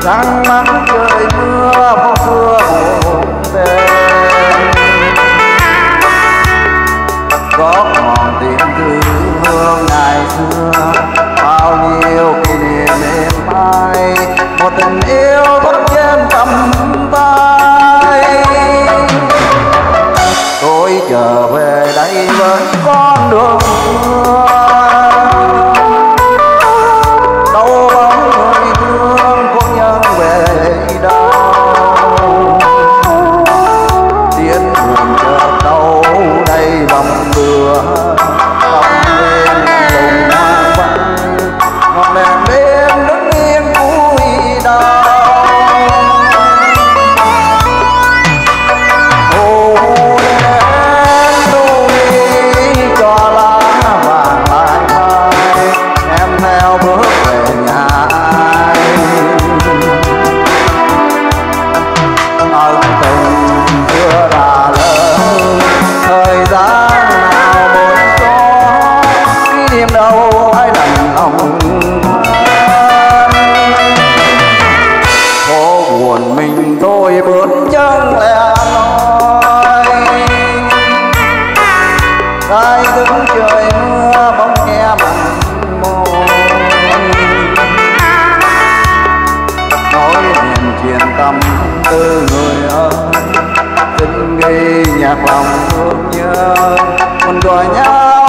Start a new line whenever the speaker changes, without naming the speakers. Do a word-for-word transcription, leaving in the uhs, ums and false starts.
nắng nắng trời mưa phố xưa buồn đêm, góp ngọn tiếng thương ngày xưa bao nhiêu kỷ niệm êm ái, một tình yêu vẫn trên tầm tay. Tôi trở về đây với con đường mưa, đâu bóng người thương cô nhân về đâu, tiếng buồn chợt đâu đây vòng mưa vòng lên lùng hoang vắng, ngọn đèn đêm đứng yên vui đau. Ô đêm đu đi cho lá vàng lại mai, em theo bước về nhà ai. Ân tình chưa đã lỡ, thời gian nào muốn có, kỷ niệm đâu ai đành lòng phố buồn mình tôi bước chân lẻ loi, ai đứng trời mưa bóng nghe mặn môi, nói niềm truyền tâm tư người ơi, xin ghi nhạc lòng thương nhớ mình gọi nhau